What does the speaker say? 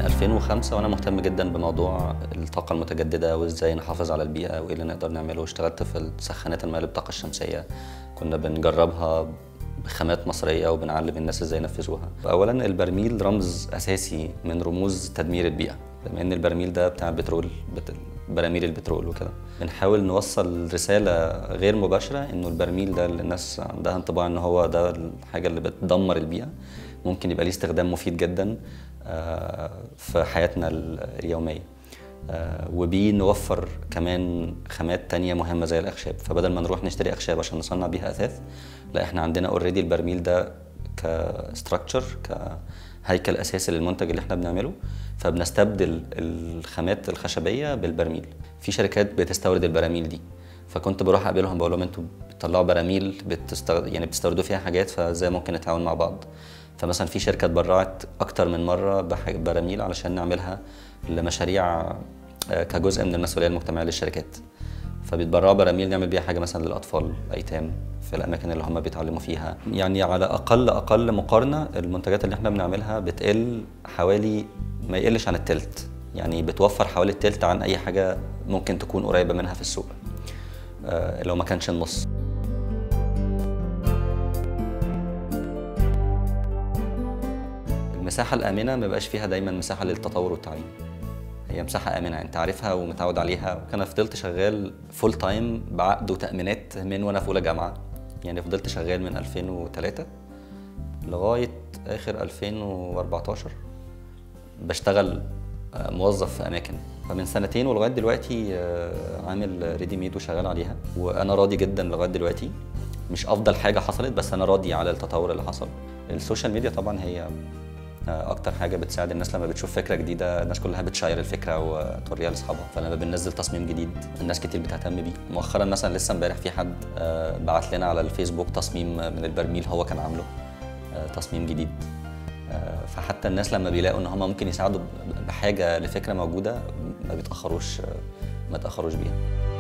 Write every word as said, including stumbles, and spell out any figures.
ألفين وخمسة وانا مهتم جدا بموضوع الطاقه المتجدده وازاي نحافظ على البيئه وايه اللي نقدر نعمله. اشتغلت في سخانات الماء بالطاقه الشمسيه، كنا بنجربها بخامات مصريه وبنعلم الناس ازاي ينفذوها. اولا البرميل رمز اساسي من رموز تدمير البيئه، بما ان البرميل ده بتاع البترول، براميل البترول وكده. بنحاول نوصل رساله غير مباشره انه البرميل ده اللي الناس عندها انطباع ان هو ده الحاجه اللي بتدمر البيئه، ممكن يبقى ليه استخدام مفيد جدا في حياتنا اليوميه. وبيه نوفر كمان خامات تانية مهمه زي الاخشاب، فبدل ما نروح نشتري اخشاب عشان نصنع بيها اثاث، لا احنا عندنا اوريدي البرميل ده كستراكشر، كهيكل اساسي للمنتج اللي احنا بنعمله، فبنستبدل الخامات الخشبيه بالبرميل. في شركات بتستورد البراميل دي، فكنت بروح اقابلهم بقول لهم انتوا بتطلعوا براميل بتستورد يعني بتستوردوا فيها حاجات، فازاي ممكن نتعاون مع بعض؟ فمثلا في شركه اتبرعت اكتر من مره ببراميل علشان نعملها لمشاريع كجزء من المسؤوليه المجتمعيه للشركات، فبيتبرعوا براميل نعمل بيها حاجه مثلا للاطفال ايتام في الاماكن اللي هم بيتعلموا فيها. يعني على اقل اقل مقارنه المنتجات اللي احنا بنعملها بتقل حوالي ما يقلش عن التلت، يعني بتوفر حوالي التلت عن اي حاجه ممكن تكون قريبه منها في السوق، أه لو ما كانش النص. المساحه الامنه ما بقاش فيها دايما مساحه للتطور والتعليم، هي مساحه امنه انت عارفها ومتعود عليها. وكان فضلت شغال فول تايم بعقد وتامينات من وانا في اولى جامعه، يعني فضلت شغال من ألفين وتلاتة لغايه اخر ألفين وأربعتاشر بشتغل موظف في اماكن. فمن سنتين ولغايه دلوقتي عامل ريدي ميد وشغال عليها، وانا راضي جدا لغايه دلوقتي. مش افضل حاجه حصلت بس انا راضي على التطور اللي حصل. السوشيال ميديا طبعا هي اكتر حاجه بتساعد الناس، لما بتشوف فكره جديده الناس كلها بتشير الفكره وتوريها لاصحابها، فلما بننزل تصميم جديد الناس كتير بتهتم بيه. مؤخرا مثلا لسه امبارح في حد بعت لنا على الفيسبوك تصميم من البرميل هو كان عامله، تصميم جديد. فحتى الناس لما بيلاقوا ان هم ممكن يساعدوا بحاجه لفكره موجوده ما بيتاخروش ما يتاخروش بيها.